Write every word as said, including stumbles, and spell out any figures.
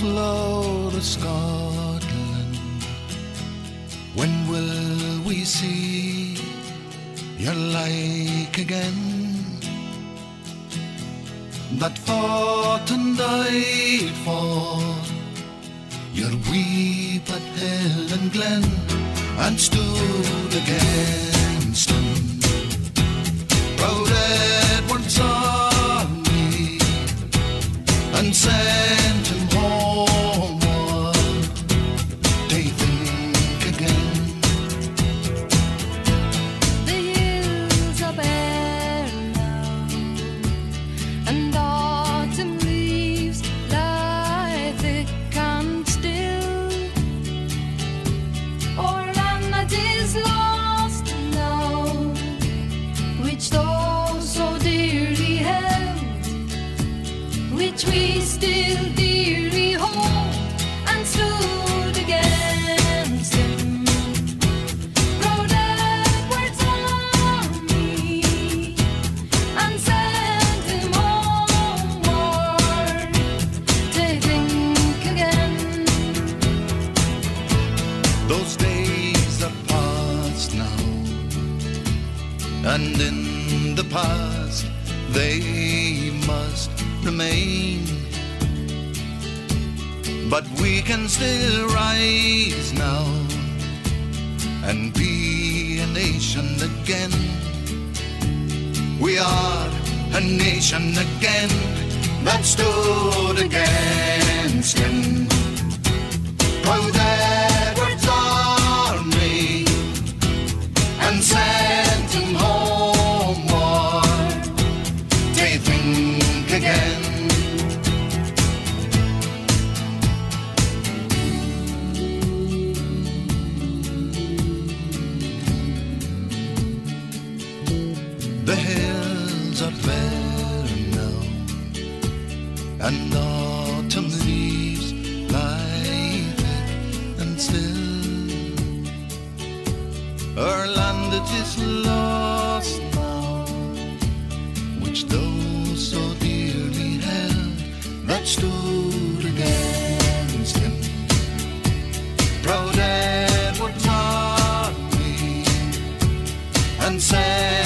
flower of Scotland, when will we see your like again? That fought and died for your wee but hill and glen, and stood against him. Proud Edward's army, and sent him homeward. They think again. The hills are bare now, and autumn leaves lie thick and still. Our land that is lost now, which those so dearly held, which we still dearly hold, and stood against him. Proud Edward's army, and sent him homeward. They think again. Those days are past now, and in the past they must remain. But we can still rise now and be a nation again. We are a nation again that stood against him. Proud Edward's army, and sent him homeward. They think again. The hills are bare now, and autumn leaves lie thick and still. Our land it is lost now, which those so dearly held, that stood against him. Proud Edward's army, and said